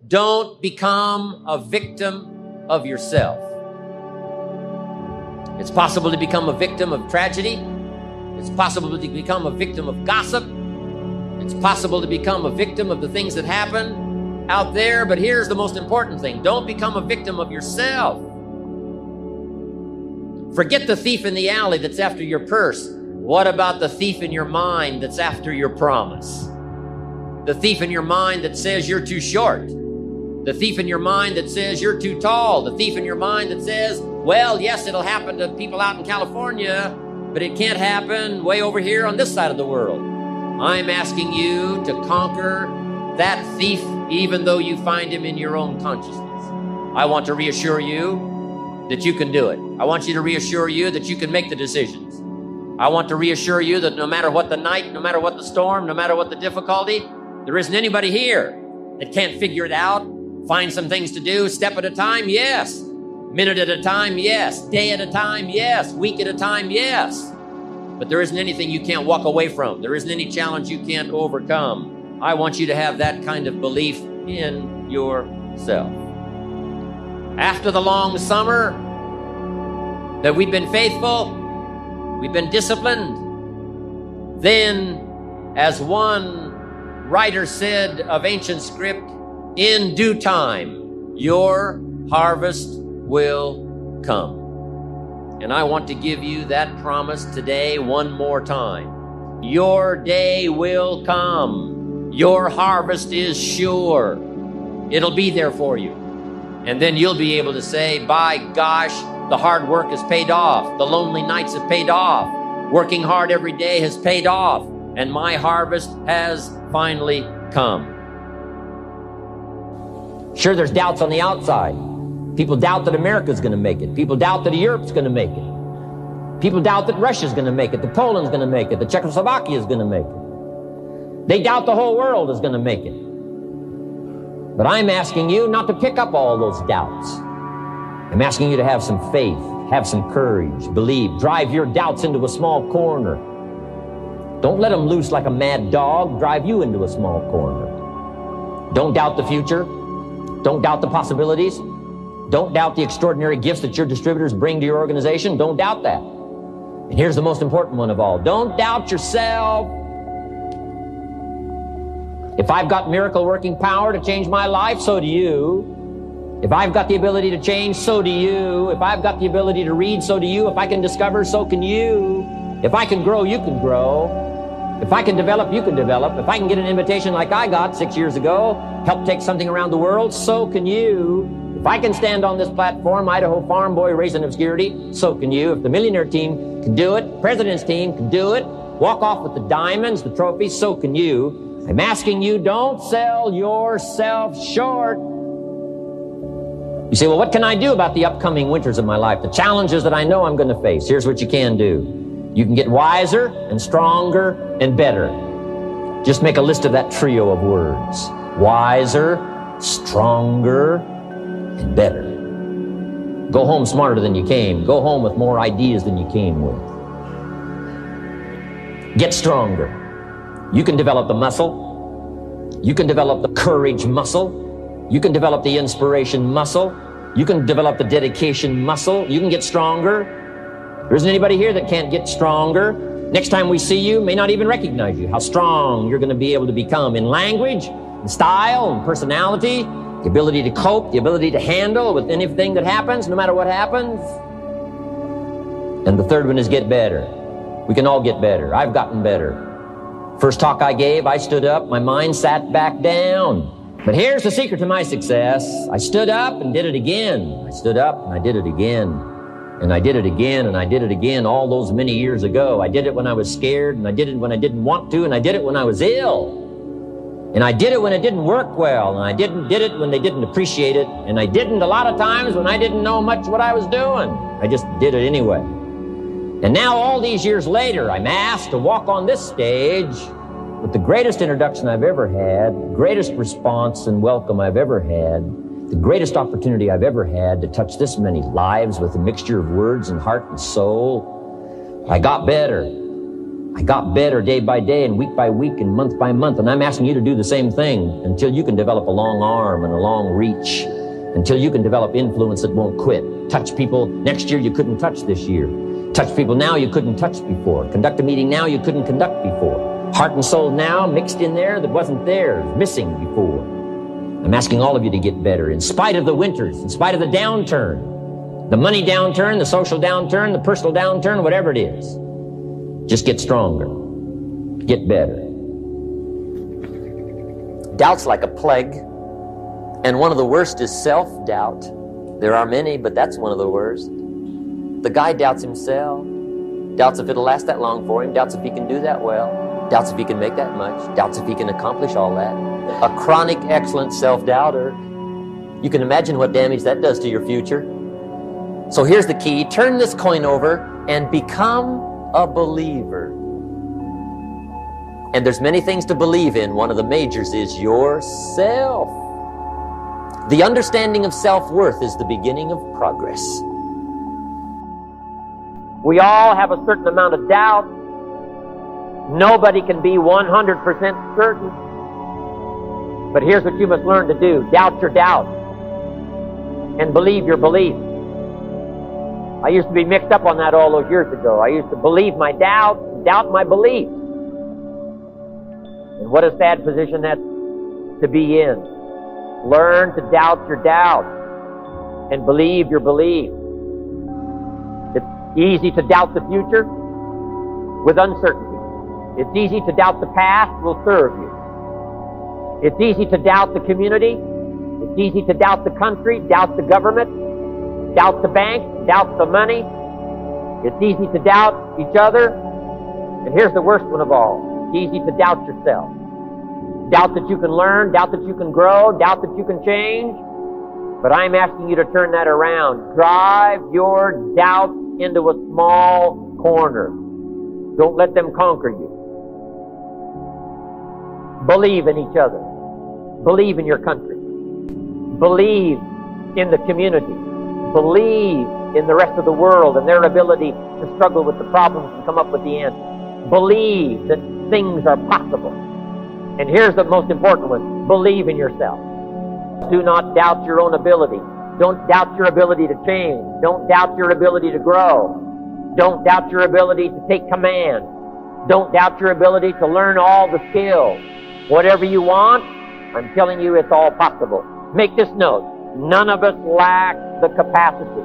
Don't become a victim of yourself. It's possible to become a victim of tragedy. It's possible to become a victim of gossip. It's possible to become a victim of the things that happen out there. But here's the most important thing. Don't become a victim of yourself. Forget the thief in the alley that's after your purse. What about the thief in your mind that's after your promise? The thief in your mind that says you're too short. The thief in your mind that says you're too tall. The thief in your mind that says, well, yes, it'll happen to people out in California, but it can't happen way over here on this side of the world. I'm asking you to conquer that thief even though you find him in your own consciousness. I want to reassure you that you can do it. I want you to reassure you that you can make the decisions. I want to reassure you that no matter what the night, no matter what the storm, no matter what the difficulty, there isn't anybody here that can't figure it out, find some things to do, step at a time, yes. Minute at a time, yes. Day at a time, yes. Week at a time, yes. But there isn't anything you can't walk away from. There isn't any challenge you can't overcome. I want you to have that kind of belief in yourself. After the long summer that we've been faithful, we've been disciplined, then, as one writer said of ancient script, in due time, your harvest will come. And I want to give you that promise today one more time. Your day will come. Your harvest is sure. It'll be there for you. And then you'll be able to say, by gosh, the hard work has paid off. The lonely nights have paid off. Working hard every day has paid off. And my harvest has finally come. Sure, there's doubts on the outside. People doubt that America's going to make it. People doubt that Europe's going to make it. People doubt that Russia's going to make it, that Poland's going to make it, that Czechoslovakia is going to make it. They doubt the whole world is going to make it. But I'm asking you not to pick up all those doubts. I'm asking you to have some faith, have some courage, believe, drive your doubts into a small corner. Don't let them loose like a mad dog, drive you into a small corner. Don't doubt the future. Don't doubt the possibilities. Don't doubt the extraordinary gifts that your distributors bring to your organization. Don't doubt that. And here's the most important one of all. Don't doubt yourself. If I've got miracle working power to change my life, so do you. If I've got the ability to change, so do you. If I've got the ability to read, so do you. If I can discover, so can you. If I can grow, you can grow. If I can develop, you can develop. If I can get an invitation like I got 6 years ago, help take something around the world, so can you. If I can stand on this platform, Idaho farm boy raised in obscurity, so can you. If the millionaire team can do it, president's team can do it, walk off with the diamonds, the trophies, so can you. I'm asking you, don't sell yourself short. You say, well, what can I do about the upcoming winters of my life, the challenges that I know I'm going to face? Here's what you can do. You can get wiser and stronger and better. Just make a list of that trio of words. Wiser, stronger, and better. Go home smarter than you came. Go home with more ideas than you came with. Get stronger. You can develop the muscle. You can develop the courage muscle. You can develop the inspiration muscle. You can develop the dedication muscle. You can get stronger. There isn't anybody here that can't get stronger. Next time we see you, may not even recognize you. How strong you're going to be able to become in language, in style, and personality, the ability to cope, the ability to handle with anything that happens, no matter what happens. And the third one is get better. We can all get better. I've gotten better. First talk I gave, I stood up, my mind sat back down. But here's the secret to my success. I stood up and did it again. I stood up and I did it again. And I did it again, and I did it again all those many years ago. I did it when I was scared, and I did it when I didn't want to, and I did it when I was ill. And I did it when it didn't work well, and I did it when they didn't appreciate it, and I didn't a lot of times when I didn't know much what I was doing. I just did it anyway. And now all these years later, I'm asked to walk on this stage with the greatest introduction I've ever had, the greatest response and welcome I've ever had, the greatest opportunity I've ever had to touch this many lives with a mixture of words and heart and soul. I got better. I got better day by day and week by week and month by month, and I'm asking you to do the same thing until you can develop a long arm and a long reach, until you can develop influence that won't quit. Touch people next year you couldn't touch this year. Touch people now you couldn't touch before. Conduct a meeting now you couldn't conduct before. Heart and soul now mixed in there that wasn't there, missing before. I'm asking all of you to get better in spite of the winters, in spite of the downturn, the money downturn, the social downturn, the personal downturn, whatever it is. Just get stronger. Get better. Doubt's like a plague, and one of the worst is self-doubt. There are many, but that's one of the worst. The guy doubts himself, doubts if it'll last that long for him, doubts if he can do that well, doubts if he can make that much, doubts if he can accomplish all that. A chronic, excellent self-doubter. You can imagine what damage that does to your future. So here's the key. Turn this coin over and become a believer. And there's many things to believe in. One of the majors is yourself. The understanding of self-worth is the beginning of progress. We all have a certain amount of doubt. Nobody can be 100% certain. But here's what you must learn to do. Doubt your doubt and believe your belief. I used to be mixed up on that all those years ago. I used to believe my doubt, doubt my belief. And what a sad position that's to be in. Learn to doubt your doubt and believe your belief. It's easy to doubt the future with uncertainty. It's easy to doubt the past will serve you. It's easy to doubt the community. It's easy to doubt the country, doubt the government, doubt the bank, doubt the money. It's easy to doubt each other. And here's the worst one of all. It's easy to doubt yourself. Doubt that you can learn, doubt that you can grow, doubt that you can change. But I'm asking you to turn that around. Drive your doubt into a small corner. Don't let them conquer you. Believe in each other. Believe in your country. Believe in the community. Believe in the rest of the world and their ability to struggle with the problems and come up with the answer. Believe that things are possible. And here's the most important one. Believe in yourself. Do not doubt your own ability. Don't doubt your ability to change. Don't doubt your ability to grow. Don't doubt your ability to take command. Don't doubt your ability to learn all the skills. Whatever you want, I'm telling you it's all possible. Make this note. None of us lack the capacity.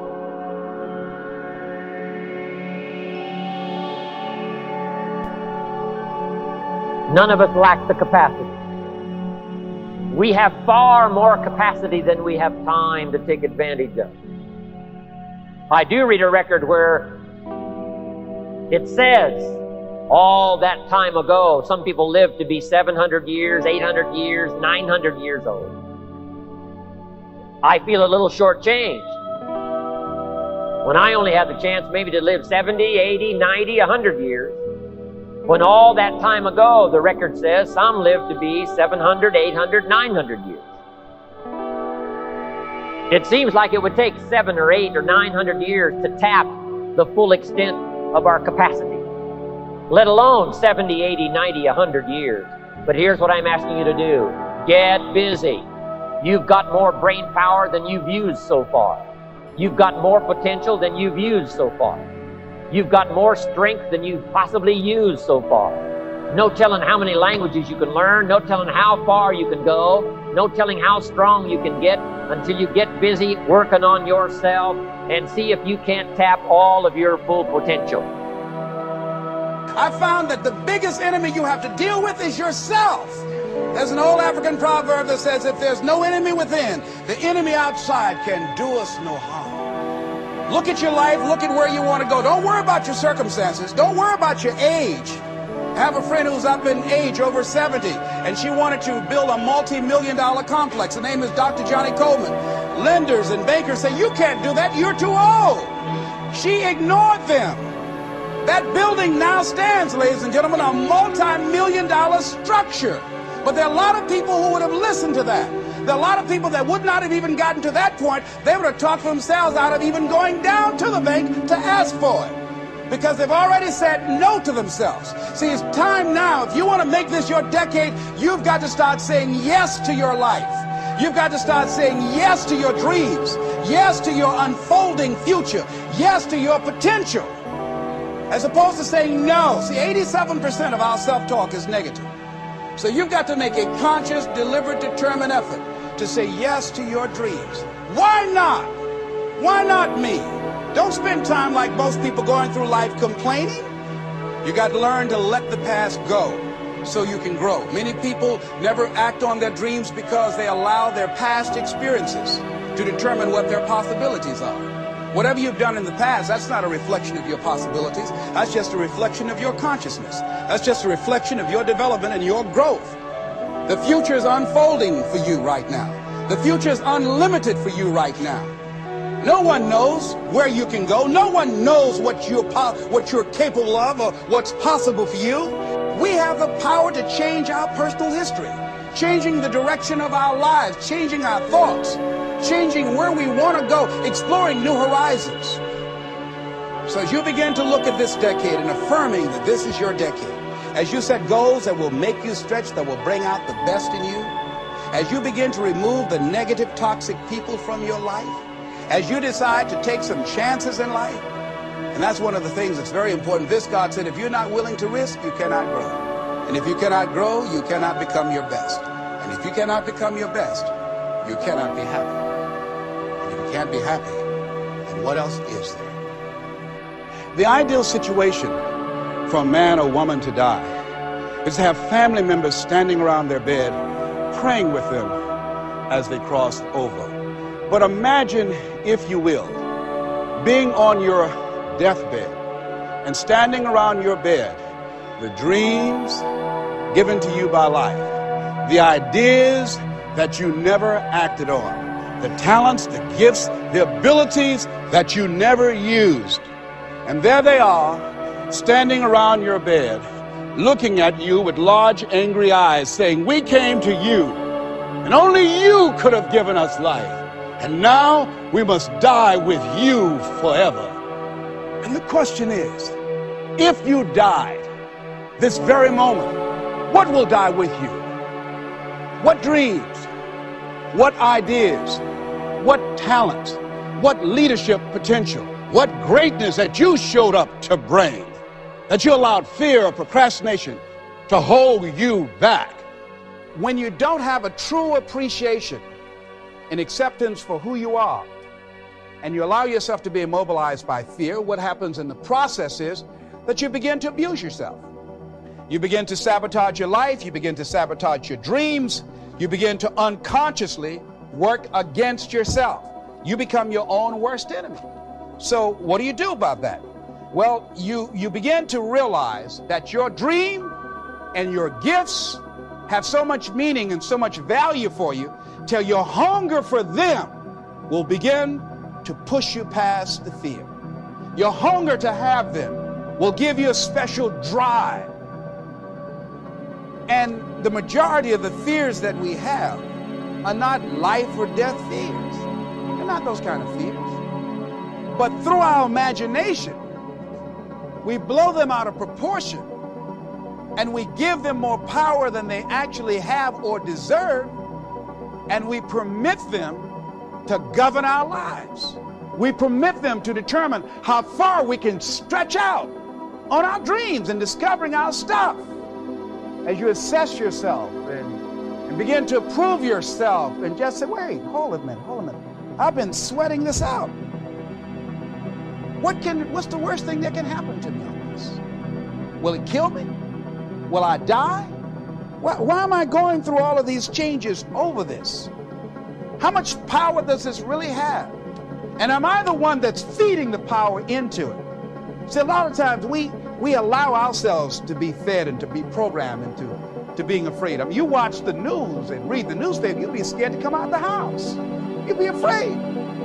None of us lack the capacity. We have far more capacity than we have time to take advantage of. I do read a record where it says all that time ago, some people lived to be 700 years, 800 years, 900 years old. I feel a little shortchanged when I only had the chance maybe to live 70, 80, 90, 100 years. When all that time ago, the record says, some lived to be 700, 800, 900 years. It seems like it would take 7 or 8 or 900 years to tap the full extent of our capacity, let alone 70, 80, 90, 100 years. But here's what I'm asking you to do. Get busy. You've got more brain power than you've used so far. You've got more potential than you've used so far. You've got more strength than you've possibly used so far. No telling how many languages you can learn. No telling how far you can go. No telling how strong you can get until you get busy working on yourself and see if you can't tap all of your full potential. I found that the biggest enemy you have to deal with is yourself. There's an old African proverb that says, if there's no enemy within, the enemy outside can do us no harm. Look at your life, look at where you want to go. Don't worry about your circumstances. Don't worry about your age. I have a friend who's up in age, over 70, and she wanted to build a multi-million-dollar complex. Her name is Dr. Johnny Coleman. Lenders and bankers say, you can't do that, you're too old. She ignored them. That building now stands, ladies and gentlemen, a multi-million-dollar structure. But there are a lot of people who would have listened to that. There are a lot of people that would not have even gotten to that point. They would have talked themselves out of even going down to the bank to ask for it. because they've already said no to themselves. See, it's time now. If you want to make this your decade, you've got to start saying yes to your life. You've got to start saying yes to your dreams, yes to your unfolding future, yes to your potential, as opposed to saying no. See, 87% of our self-talk is negative. So you've got to make a conscious, deliberate, determined effort to say yes to your dreams. Why not? Why not me? Don't spend time like most people going through life complaining. You got to learn to let the past go so you can grow. Many people never act on their dreams because they allow their past experiences to determine what their possibilities are. Whatever you've done in the past, that's not a reflection of your possibilities. That's just a reflection of your consciousness. That's just a reflection of your development and your growth. The future is unfolding for you right now. The future is unlimited for you right now. No one knows where you can go. No one knows what you're capable of or what's possible for you. We have the power to change our personal history, changing the direction of our lives, changing our thoughts, changing where we want to go, exploring new horizons. So as you begin to look at this decade and affirming that this is your decade, as you set goals that will make you stretch, that will bring out the best in you, as you begin to remove the negative, toxic people from your life, as you decide to take some chances in life, and that's one of the things that's very important. This God said, if you're not willing to risk, you cannot grow. And if you cannot grow, you cannot become your best. And if you cannot become your best, you cannot be happy. And if you can't be happy, then what else is there? The ideal situation for a man or woman to die is to have family members standing around their bed praying with them as they cross over. But imagine, if you will, being on your deathbed and standing around your bed, the dreams given to you by life, the ideas that you never acted on, the talents, the gifts, the abilities that you never used. And there they are, standing around your bed, looking at you with large, angry eyes, saying, we came to you, and only you could have given us life. And now we must die with you forever. And the question is, if you died this very moment, what will die with you? What dreams? What ideas? What talents? What leadership potential? What greatness that you showed up to bring? That you allowed fear or procrastination to hold you back? When you don't have a true appreciation and acceptance for who you are, and you allow yourself to be immobilized by fear, what happens in the process is that you begin to abuse yourself. You begin to sabotage your life, you begin to sabotage your dreams, you begin to unconsciously work against yourself. You become your own worst enemy. So what do you do about that? Well, you begin to realize that your dream and your gifts have so much meaning and so much value for you till your hunger for them will begin to push you past the fear. Your hunger to have them will give you a special drive. And the majority of the fears that we have are not life or death fears. They're not those kind of fears. But through our imagination, we blow them out of proportion and we give them more power than they actually have or deserve, and we permit them to govern our lives. We permit them to determine how far we can stretch out on our dreams and discovering our stuff. As you assess yourself and begin to approve yourself and just say, wait, hold a minute. I've been sweating this out. What's the worst thing that can happen to me on this? Will it kill me? Will I die? Why am I going through all of these changes over this? How much power does this really have? And am I the one that's feeding the power into it? See, a lot of times we allow ourselves to be fed and to be programmed into being afraid. I mean, you watch the news and read the newspaper, you'll be scared to come out of the house. You'll be afraid.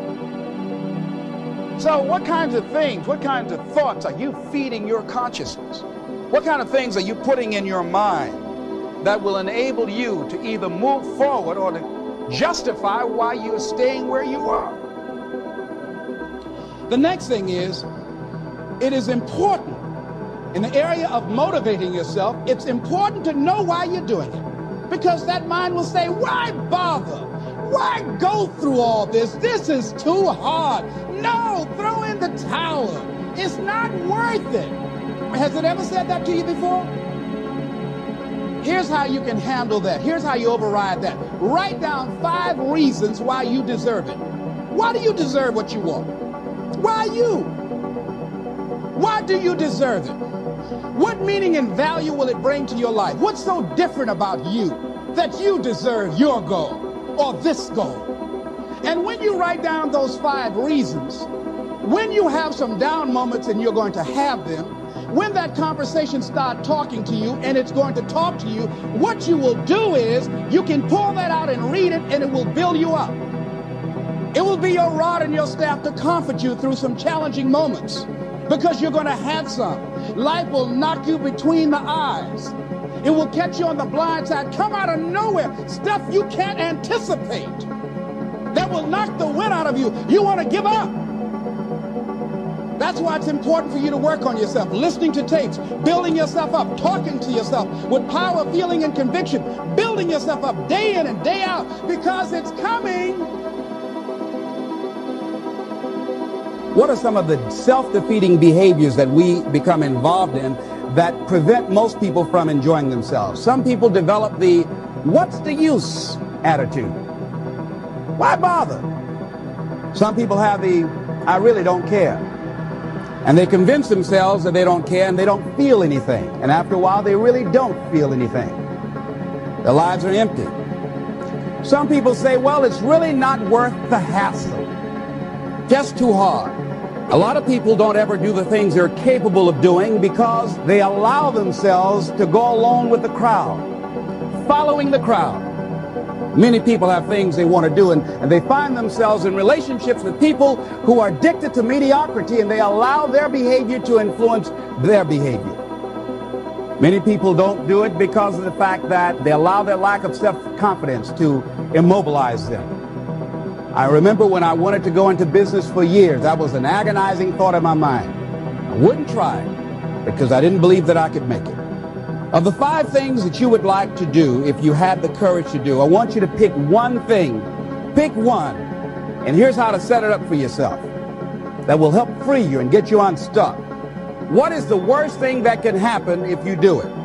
So what kinds of things, what kinds of thoughts are you feeding your consciousness? What kind of things are you putting in your mind that will enable you to either move forward or to justify why you're staying where you are? The next thing is, It is important in the area of motivating yourself. It's important to know why you're doing it, because that mind will say, why bother? Why go through all this? This is too hard. No, throw in the towel. It's not worth it. Has it ever said that to you before? Here's how you can handle that. Here's how you override that. Write down 5 reasons why you deserve it. Why do you deserve what you want? Why you? Why do you deserve it? What meaning and value will it bring to your life? What's so different about you that you deserve your goal or this goal? And when you write down those 5 reasons, when you have some down moments, and you're going to have them, when that conversation starts talking to you, and it's going to talk to you, what you will do is you can pull that out and read it, and it will build you up. It will be your rod and your staff to comfort you through some challenging moments, because you're going to have some. Life will knock you between the eyes. It will catch you on the blind side, come out of nowhere, stuff you can't anticipate that will knock the wind out of you. You want to give up. That's why it's important for you to work on yourself, listening to tapes, building yourself up, talking to yourself with power, feeling, and conviction, building yourself up day in and day out, because it's coming. What are some of the self-defeating behaviors that we become involved in that prevent most people from enjoying themselves? Some people develop the "what's the use" attitude. Why bother? Some people have the "I really don't care." And they convince themselves that they don't care and they don't feel anything. And after a while, they really don't feel anything. Their lives are empty. Some people say, well, it's really not worth the hassle. Just too hard. A lot of people don't ever do the things they're capable of doing because they allow themselves to go along with the crowd, following the crowd. Many people have things they want to do, and they find themselves in relationships with people who are addicted to mediocrity, and they allow their behavior to influence their behavior. Many people don't do it because of the fact that they allow their lack of self-confidence to immobilize them. I remember when I wanted to go into business for years, that was an agonizing thought in my mind. I wouldn't try it because I didn't believe that I could make it. Of the 5 things that you would like to do if you had the courage to do, I want you to pick one thing. Pick one. And here's how to set it up for yourself that will help free you and get you unstuck. What is the worst thing that can happen if you do it?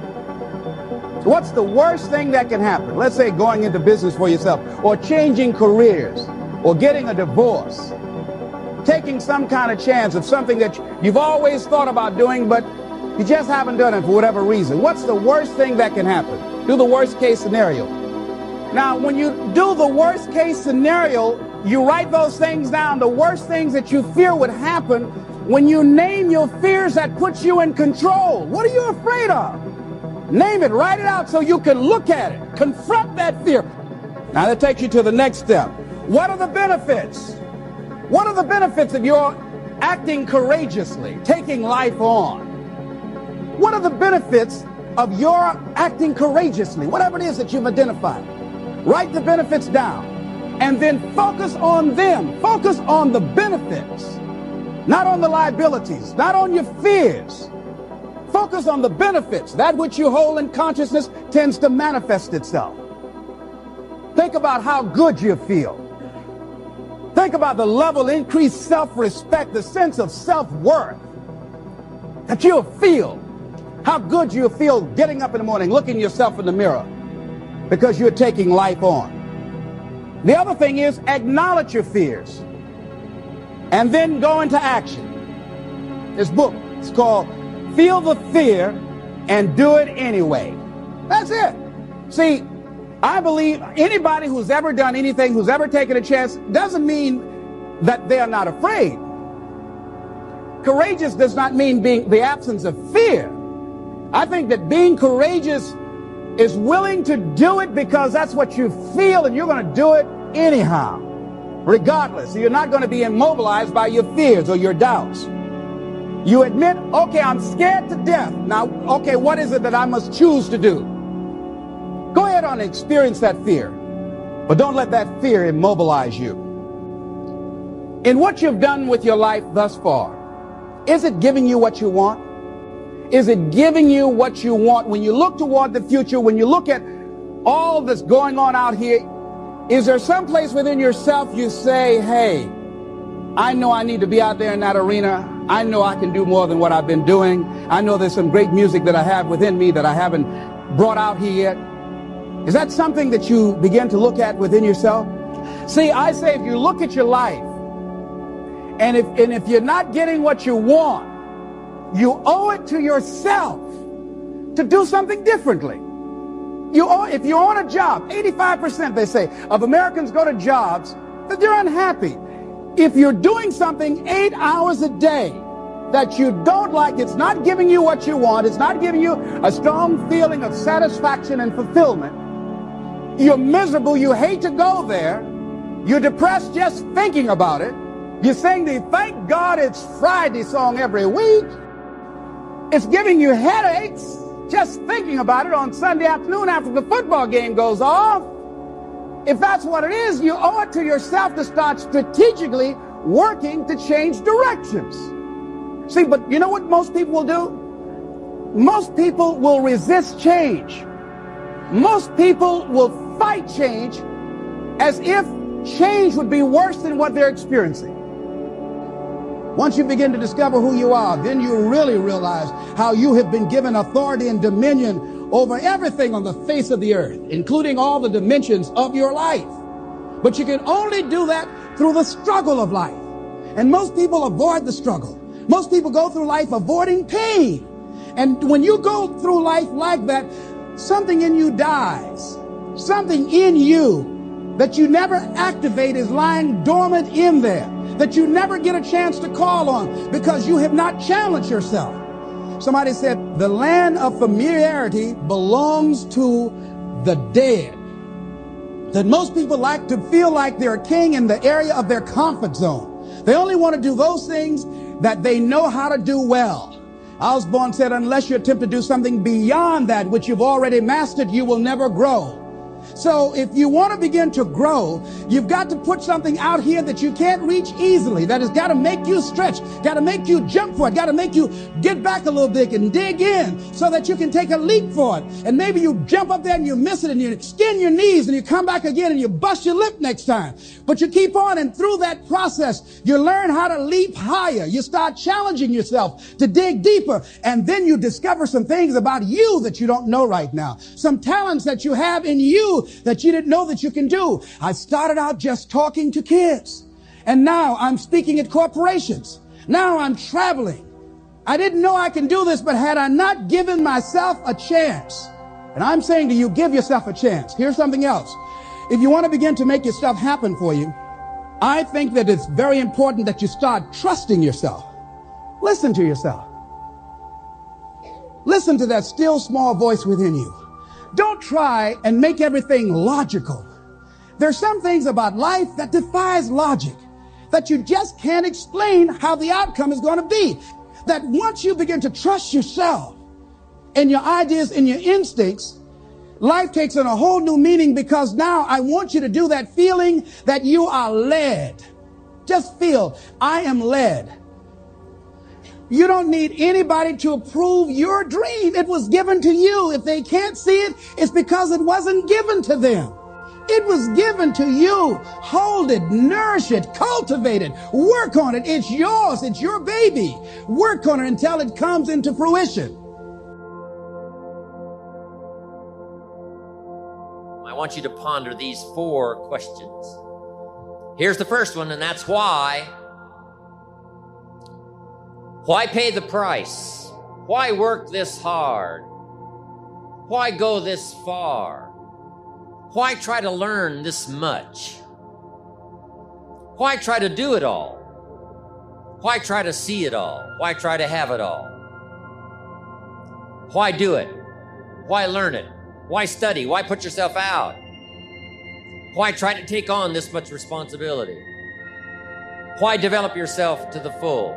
What's the worst thing that can happen? Let's say going into business for yourself, or changing careers, or getting a divorce, taking some kind of chance of something that you've always thought about doing, but you just haven't done it for whatever reason. What's the worst thing that can happen? Do the worst case scenario. Now, when you do the worst case scenario, you write those things down, the worst things that you fear would happen. When you name your fears, that puts you in control. What are you afraid of? Name it, write it out so you can look at it, confront that fear. Now that takes you to the next step. What are the benefits? What are the benefits of your acting courageously, taking life on? What are the benefits of your acting courageously? Whatever it is that you've identified. Write the benefits down and then focus on them. Focus on the benefits, not on the liabilities, not on your fears. Focus on the benefits. That which you hold in consciousness tends to manifest itself. Think about how good you feel. Think about the level of increased self-respect, the sense of self-worth that you'll feel. How good you feel getting up in the morning, looking yourself in the mirror, because you're taking life on. The other thing is acknowledge your fears and then go into action. This book is called Feel the Fear and Do It Anyway. That's it. See, I believe anybody who's ever done anything, who's ever taken a chance, doesn't mean that they are not afraid. Courageous does not mean being the absence of fear. I think that being courageous is willing to do it because that's what you feel, and you're going to do it anyhow, regardless. You're not going to be immobilized by your fears or your doubts. You admit, okay, I'm scared to death. Now, okay, what is it that I must choose to do? Go ahead and experience that fear, but don't let that fear immobilize you. In what you've done with your life thus far, Is it giving you what you want? Is it giving you what you want? When you look toward the future, when you look at all that's going on out here, is there some place within yourself you say, hey, I know I need to be out there in that arena. I know I can do more than what I've been doing. I know there's some great music that I have within me that I haven't brought out here yet. Is that something that you begin to look at within yourself? See, I say if you look at your life, and if you're not getting what you want, you owe it to yourself to do something differently. If you're on a job, 85% they say of Americans go to jobs that they're unhappy. If you're doing something 8 hours a day that you don't like, it's not giving you what you want, it's not giving you a strong feeling of satisfaction and fulfillment, you're miserable, you hate to go there, you're depressed just thinking about it, you sing the "Thank God It's Friday" song every week, it's giving you headaches just thinking about it on Sunday afternoon after the football game goes off. If that's what it is, you owe it to yourself to start strategically working to change directions. See, but you know what most people will do? Most people will resist change. Most people will fight change as if change would be worse than what they're experiencing. Once you begin to discover who you are, then you really realize how you have been given authority and dominion over everything on the face of the earth, including all the dimensions of your life. But you can only do that through the struggle of life. And most people avoid the struggle. Most people go through life avoiding pain. And when you go through life like that, something in you dies. Something in you that you never activate is lying dormant in there, that you never get a chance to call on because you have not challenged yourself. Somebody said the land of familiarity belongs to the dead. That most people like to feel like they're a king in the area of their comfort zone. They only want to do those things that they know how to do well. Osborne said, unless you attempt to do something beyond that which you've already mastered, you will never grow. So if you want to begin to grow, you've got to put something out here that you can't reach easily, that has got to make you stretch, got to make you jump for it, got to make you get back a little bit and dig in so that you can take a leap for it. And maybe you jump up there and you miss it and you skin your knees and you come back again and you bust your lip next time. But you keep on, and through that process, you learn how to leap higher. You start challenging yourself to dig deeper, and then you discover some things about you that you don't know right now. Some talents that you have in you that you didn't know that you can do. I started out just talking to kids, and now I'm speaking at corporations. Now I'm traveling. I didn't know I can do this, but had I not given myself a chance, and I'm saying to you, give yourself a chance. Here's something else. If you want to begin to make your stuff happen for you, I think that it's very important that you start trusting yourself. Listen to yourself. Listen to that still small voice within you. Don't try and make everything logical. There's some things about life that defies logic, that you just can't explain how the outcome is going to be. That once you begin to trust yourself and your ideas and your instincts, life takes on a whole new meaning, because now I want you to do that feeling that you are led. Just feel, I am led. You don't need anybody to approve your dream. It was given to you. If they can't see it, it's because it wasn't given to them. It was given to you. Hold it, nourish it, cultivate it, work on it. It's yours. It's your baby. Work on it until it comes into fruition. I want you to ponder these 4 questions. Here's the first one, and that's why. Why pay the price? Why work this hard? Why go this far? Why try to learn this much? Why try to do it all? Why try to see it all? Why try to have it all? Why do it? Why learn it? Why study? Why put yourself out? Why try to take on this much responsibility? Why develop yourself to the full?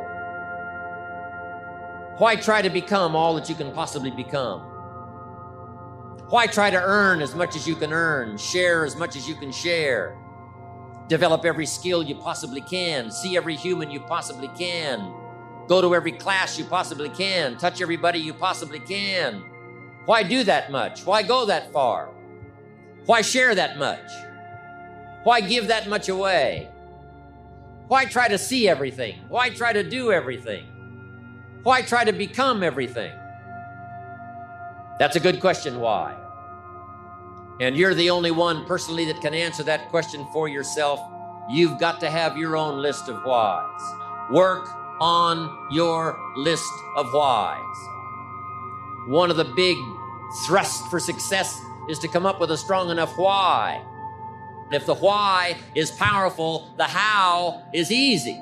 Why try to become all that you can possibly become? Why try to earn as much as you can earn, share as much as you can share, develop every skill you possibly can, see every human you possibly can, Go to every class you possibly can. Touch everybody you possibly can. Why do that much? Why go that far? Why share that much? Why give that much away? Why try to see everything? Why try to do everything? Why try to become everything? That's a good question, why? And you're the only one personally that can answer that question for yourself. You've got to have your own list of whys. Work on your list of whys. One of the big thrusts for success is to come up with a strong enough why. If the why is powerful, the how is easy.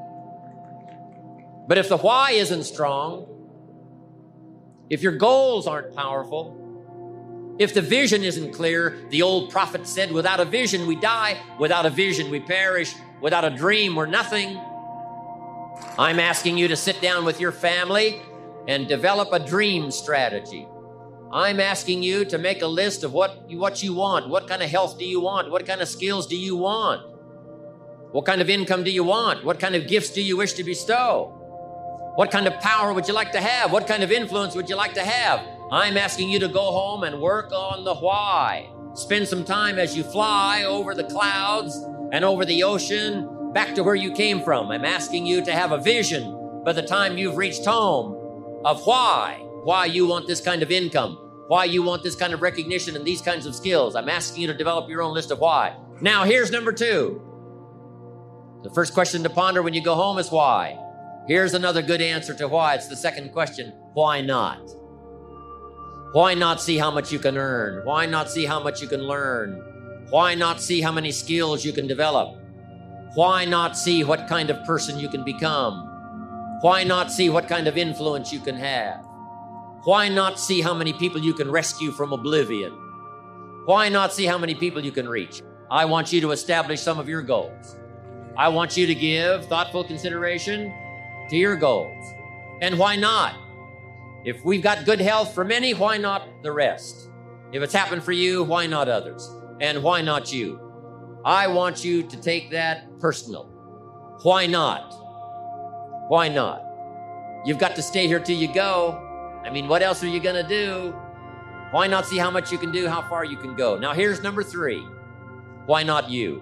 But if the why isn't strong, if your goals aren't powerful, if the vision isn't clear, the old prophet said, without a vision we die, without a vision we perish, without a dream we're nothing. I'm asking you to sit down with your family and develop a dream strategy. I'm asking you to make a list of what you want. What kind of health do you want? What kind of skills do you want? What kind of income do you want? What kind of gifts do you wish to bestow? What kind of power would you like to have? What kind of influence would you like to have? I'm asking you to go home and work on the why. Spend some time as you fly over the clouds and over the ocean back to where you came from. I'm asking you to have a vision by the time you've reached home of why you want this kind of income, why you want this kind of recognition and these kinds of skills. I'm asking you to develop your own list of why. Now, here's number 2. The first question to ponder when you go home is why. Here's another good answer to why. It's the second question. Why not? Why not see how much you can earn? Why not see how much you can learn? Why not see how many skills you can develop? Why not see what kind of person you can become? Why not see what kind of influence you can have? Why not see how many people you can rescue from oblivion? Why not see how many people you can reach? I want you to establish some of your goals. I want you to give thoughtful consideration to your goals. And why not? If we've got good health for many, why not the rest? If it's happened for you, why not others? And why not you? I want you to take that personal. Why not? Why not? You've got to stay here till you go. I mean, what else are you going to do? Why not see how much you can do, how far you can go? Now, here's number 3. Why not you?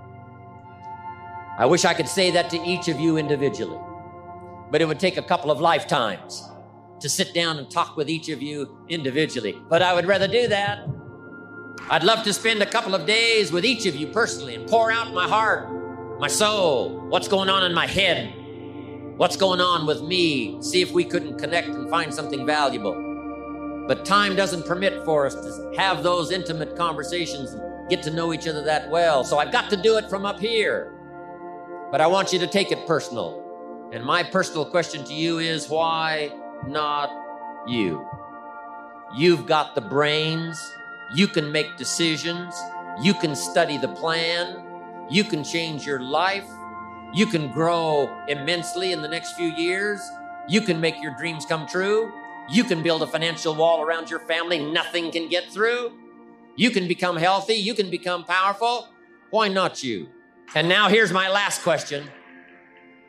I wish I could say that to each of you individually, but it would take a couple of lifetimes to sit down and talk with each of you individually. But I would rather do that. I'd love to spend a couple of days with each of you personally and pour out my heart, my soul, what's going on in my head, what's going on with me, see if we couldn't connect and find something valuable. But time doesn't permit for us to have those intimate conversations and get to know each other that well. So I've got to do it from up here. But I want you to take it personal. And my personal question to you is, why not you? You've got the brains. You can make decisions. You can study the plan. You can change your life. You can grow immensely in the next few years. You can make your dreams come true. You can build a financial wall around your family nothing can get through. You can become healthy. You can become powerful. Why not you? And now here's my last question.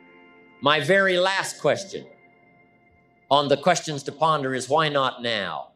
My very last question on the questions to ponder is, why not now?